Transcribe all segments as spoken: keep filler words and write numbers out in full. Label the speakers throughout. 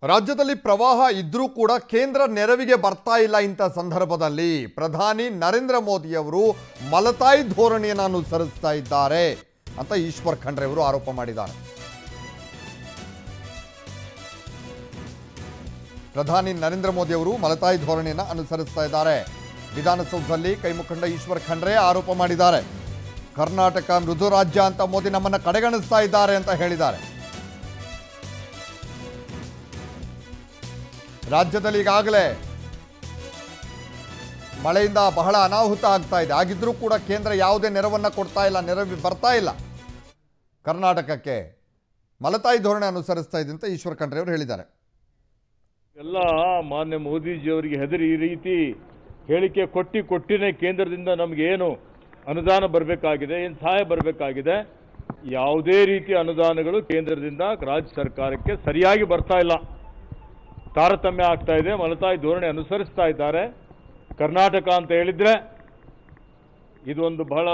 Speaker 1: ರಾಜ್ಯದಲ್ಲಿ ಪ್ರವಾಹ ಇದ್ರೂ ಕೂಡ ಕೇಂದ್ರ ನೆರವಿಗೆ ಬರ್ತಾ ಇಲ್ಲ ಇಂಥ ಸಂದರ್ಭದಲ್ಲಿ ಪ್ರಧಾನಿ ನರೇಂದ್ರ ಮೋದಿ ಅವರು ಮಲತಾಯಿ ಧೋರಣೆಯನ್ನು ಅನುಸರಿಸ್ತಾ ಇದ್ದಾರೆ ಅಂತ ಈಶ್ವರ್ ಖಂಡ್ರೆ ಅವರು ಆರೋಪ ಮಾಡಿದ್ದಾರೆ. ಪ್ರಧಾನಿ ನರೇಂದ್ರ ಮೋದಿ ಅವರು ಮಲತಾಯಿ ಧೋರಣೆಯನ್ನು ಅನುಸರಿಸ್ತಾ ಇದ್ದಾರೆ. ವಿಧಾನಸೌಧದಲ್ಲಿ ಕೈಮುಖಂಡ ಈಶ್ವರ್ ಖಂಡ್ರೆ ಆರೋಪ ಮಾಡಿದ್ದಾರೆ. ಕರ್ನಾಟಕ ಮೃದು ರಾಜ್ಯ ಅಂತ ಮೋದಿ ನಮ್ಮನ್ನು ಕಡೆಗಣಿಸ್ತಾ ಇದ್ದಾರೆ ಅಂತ ಹೇಳಿದ್ದಾರೆ. ರಾಜ್ಯದಲ್ಲಿ ಈಗಾಗಲೇ ಮಳೆಯಿಂದ ಬಹಳ ಅನಾಹುತ ಆಗ್ತಾ ಇದೆ. ಆಗಿದ್ರೂ ಕೂಡ ಕೇಂದ್ರ ಯಾವುದೇ ನೆರವನ್ನು ಕೊಡ್ತಾ ಇಲ್ಲ, ನೆರವು ಬರ್ತಾ ಇಲ್ಲ ಕರ್ನಾಟಕಕ್ಕೆ. ಮಲತಾಯಿ ಧೋರಣೆ ಅನುಸರಿಸ್ತಾ ಇದೆ ಅಂತ ಈಶ್ವರ್ ಖಂಡ್ರೆ ಅವರು ಹೇಳಿದ್ದಾರೆ.
Speaker 2: ಎಲ್ಲ ಮಾನ್ಯ ಮೋದಿಜಿಯವರಿಗೆ ಹೆದರಿ ಈ ರೀತಿ ಹೇಳಿಕೆ ಕೊಟ್ಟಿ ಕೊಟ್ಟಿನೇ ಕೇಂದ್ರದಿಂದ ನಮಗೆ ಏನು ಅನುದಾನ ಬರಬೇಕಾಗಿದೆ, ಏನು ಸಹಾಯ ಬರಬೇಕಾಗಿದೆ, ಯಾವುದೇ ರೀತಿಯ ಅನುದಾನಗಳು ಕೇಂದ್ರದಿಂದ ರಾಜ್ಯ ಸರ್ಕಾರಕ್ಕೆ ಸರಿಯಾಗಿ ಬರ್ತಾ ಇಲ್ಲ. ತಾರತಮ್ಯ ಆಗ್ತಾ ಇದೆ. ಮಲತಾಯಿ ಧೋರಣೆ ಅನುಸರಿಸ್ತಾ ಇದ್ದಾರೆ. ಕರ್ನಾಟಕ ಅಂತ ಹೇಳಿದ್ರೆ ಇದೊಂದು ಬಹಳ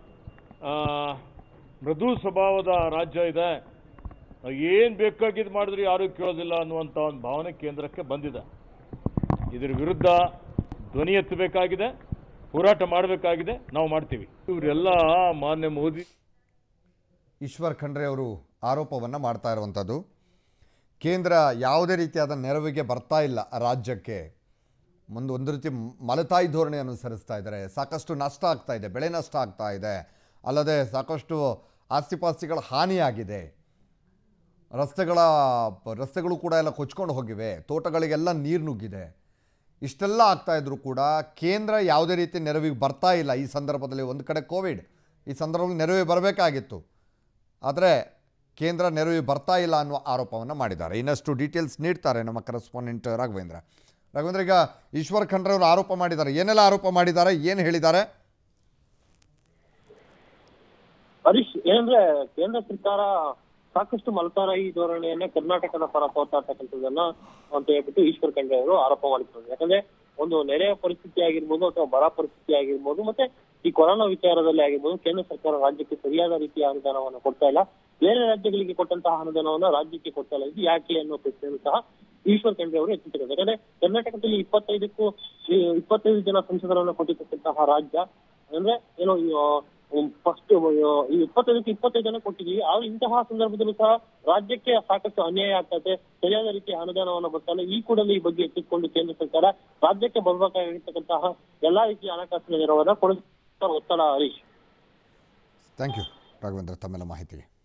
Speaker 2: ಮೃದು ಸ್ವಭಾವದ ರಾಜ್ಯ ಇದೆ, ಏನು ಬೇಕಾಗಿದ್ದು ಮಾಡಿದ್ರೆ ಯಾರೂ ಕೇಳೋದಿಲ್ಲ ಅನ್ನುವಂಥ ಒಂದು ಭಾವನೆ ಕೇಂದ್ರಕ್ಕೆ ಬಂದಿದೆ. ಇದರ ವಿರುದ್ಧ ಧ್ವನಿ ಎತ್ತಬೇಕಾಗಿದೆ, ಹೋರಾಟ ಮಾಡಬೇಕಾಗಿದೆ, ನಾವು ಮಾಡ್ತೀವಿ. ಇವರೆಲ್ಲ ಮಾನ್ಯ ಮೋದಿ
Speaker 1: ಈಶ್ವರ್ ಖಂಡ್ರೆ ಅವರು ಆರೋಪವನ್ನು ಮಾಡ್ತಾ ಇರುವಂಥದ್ದು. ಕೇಂದ್ರ ಯಾವುದೇ ರೀತಿಯಾದ ನೆರವಿಗೆ ಬರ್ತಾ ಇಲ್ಲ ರಾಜ್ಯಕ್ಕೆ. ಒಂದು ಒಂದು ರೀತಿ ಮಲತಾಯಿ ಧೋರಣೆ ಅನುಸರಿಸ್ತಾ ಇದ್ದಾರೆ. ಸಾಕಷ್ಟು ನಷ್ಟ ಆಗ್ತಾ ಇದೆ, ಬೆಳೆ ನಷ್ಟ ಆಗ್ತಾ ಇದೆ, ಅಲ್ಲದೆ ಸಾಕಷ್ಟು ಆಸ್ತಿಪಾಸ್ತಿಗಳ ಹಾನಿಯಾಗಿದೆ. ರಸ್ತೆಗಳ ರಸ್ತೆಗಳು ಕೂಡ ಎಲ್ಲ ಕೊಚ್ಕೊಂಡು ಹೋಗಿವೆ, ತೋಟಗಳಿಗೆಲ್ಲ ನೀರು ನುಗ್ಗಿದೆ. ಇಷ್ಟೆಲ್ಲ ಆಗ್ತಾ ಇದ್ರೂ ಕೂಡ ಕೇಂದ್ರ ಯಾವುದೇ ರೀತಿ ನೆರವಿಗೆ ಬರ್ತಾ ಇಲ್ಲ. ಈ ಸಂದರ್ಭದಲ್ಲಿ ಒಂದು ಕಡೆ ಕೋವಿಡ್, ಈ ಸಂದರ್ಭದಲ್ಲಿ ನೆರವಿಗೆ ಬರಬೇಕಾಗಿತ್ತು, ಆದರೆ ಕೇಂದ್ರ ನೆರವಿಗೆ ಬರ್ತಾ ಇಲ್ಲ ಅನ್ನುವ ಆರೋಪವನ್ನು ಮಾಡಿದ್ದಾರೆ. ಇನ್ನಷ್ಟು ಡೀಟೇಲ್ಸ್ ನೀಡ್ತಾರೆ ನಮ್ಮ ಕರೆಸ್ಪಾಂಡೆಂಟ್ ರಾಘವೇಂದ್ರ. ರಾಘವೇಂದ್ರ, ಈಗ ಈಶ್ವರ್ ಖಂಡ್ರೆ ಅವರು ಆರೋಪ ಮಾಡಿದ್ದಾರೆ, ಏನೆಲ್ಲ ಆರೋಪ ಮಾಡಿದ್ದಾರೆ, ಏನು ಹೇಳಿದ್ದಾರೆ?
Speaker 3: ಹರೀಶ್, ಏನಂದ್ರೆ ಕೇಂದ್ರ ಸರ್ಕಾರ ಸಾಕಷ್ಟು ಮಲತಾಯಿ ಧೋರಣೆಯನ್ನ ಕರ್ನಾಟಕದ ಪರ ಹೋಗ್ತಾರ್ತಕ್ಕಂಥದ್ದನ್ನ ಅಂತ ಹೇಳ್ಬಿಟ್ಟು ಈಶ್ವರ್ ಖಂಡ್ರೆ ಅವರು ಆರೋಪ ಮಾಡಿದ್ದಾರೆ. ಯಾಕಂದ್ರೆ ಒಂದು ನೆರೆಯ ಪರಿಸ್ಥಿತಿ ಆಗಿರ್ಬೋದು ಅಥವಾ ಬರ ಪರಿಸ್ಥಿತಿ ಆಗಿರ್ಬೋದು, ಮತ್ತೆ ಈ ಕೊರೋನಾ ವಿಚಾರದಲ್ಲಿ ಆಗಿರ್ಬೋದು, ಕೇಂದ್ರ ಸರ್ಕಾರ ರಾಜ್ಯಕ್ಕೆ ಸರಿಯಾದ ರೀತಿಯ ಅನುದಾನವನ್ನು ಕೊಡ್ತಾ ಇಲ್ಲ. ಬೇರೆ ರಾಜ್ಯಗಳಿಗೆ ಕೊಟ್ಟಂತಹ ಅನುದಾನವನ್ನ ರಾಜ್ಯಕ್ಕೆ ಕೊಡ್ತಾ ಇಲ್ಲ. ಇದು ಯಾಕೆ ಅನ್ನೋ ಪ್ರಶ್ನೆಯನ್ನು ಸಹ ಈಶ್ವರ್ ಖಂಡ್ರೆ ಅವರು ಎತ್ತಿದ್ದಾರೆ. ಯಾಕಂದ್ರೆ ಕರ್ನಾಟಕದಲ್ಲಿ ಇಪ್ಪತ್ತೈದಕ್ಕೂ ಇಪ್ಪತ್ತೈದು ಜನ ಸಂಸದರನ್ನು ಕೊಟ್ಟಿರ್ತಕ್ಕಂತಹ ರಾಜ್ಯ. ಅಂದ್ರೆ ಏನೋ ಫಸ್ಟ್ ಇಪ್ಪತ್ತೈದಕ್ಕೆ ಇಪ್ಪತ್ತೈದು ಜನ ಕೊಟ್ಟಿದ್ದೀವಿ. ಆದ್ರೆ ಇಂತಹ ಸಂದರ್ಭದಲ್ಲೂ ಸಹ ರಾಜ್ಯಕ್ಕೆ ಸಾಕಷ್ಟು ಅನ್ಯಾಯ ಆಗ್ತದೆ, ಸರಿಯಾದ ರೀತಿಯ ಅನುದಾನವನ್ನು ಬರ್ತಾರೆ. ಈ ಕೂಡಲೇ ಈ ಬಗ್ಗೆ ಎತ್ತಿಕೊಂಡು ಕೇಂದ್ರ ಸರ್ಕಾರ ರಾಜ್ಯಕ್ಕೆ ಬರಬೇಕಾಗಿರ್ತಕ್ಕಂತಹ ಎಲ್ಲಾ ರೀತಿಯ ಹಣಕಾಸಿನ ನೆರವನ್ನ ಕೊಡುತ್ತಾ ಒತ್ತಡ. ಹರೀಶ್,
Speaker 1: ಥ್ಯಾಂಕ್ ಯು ರಾಘವೇಂದ್ರ ತಮ್ಮೆಲ್ಲ ಮಾಹಿತಿಗೆ.